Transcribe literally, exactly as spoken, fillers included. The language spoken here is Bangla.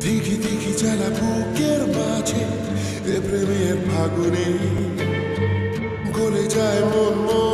দিঘি দিঘি জ্বালা বুকের মাঝে এ প্রেমের ফাগুনে গলে যায় মন।